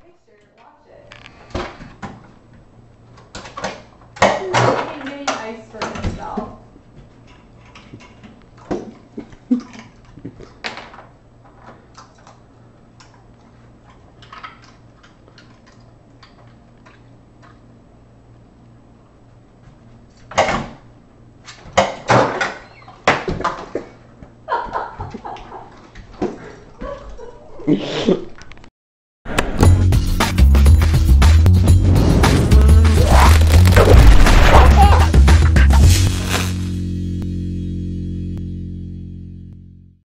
Picture, watch it. He's getting ice for himself.